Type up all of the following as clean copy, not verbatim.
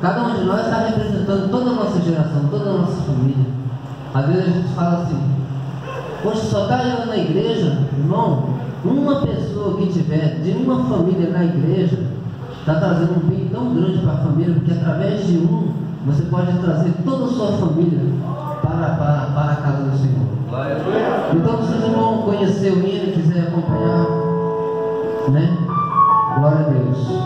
Cada um de nós está representando toda a nossa geração, toda a nossa família. Às vezes a gente fala assim: poxa, só está indo na igreja, irmão. Uma pessoa que tiver de uma família na igreja está trazendo um bem tão grande para a família, porque através de um você pode trazer toda a sua família para a casa do Senhor. Então, se vocês vão conhecer o hino e quiser acompanhar, né? Glória a Deus.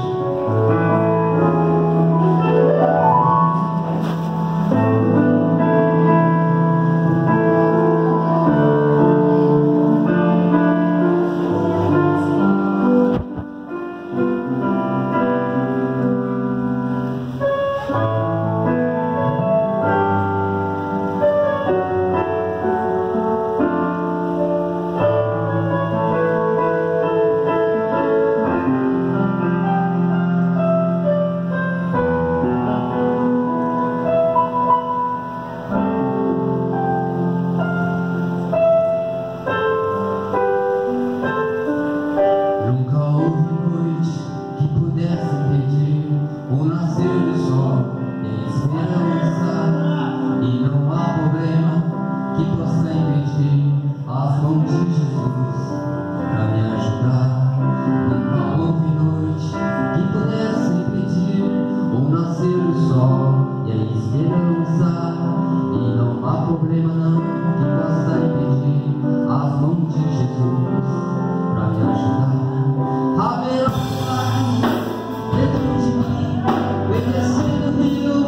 Dentro de mim, conhecendo o rio.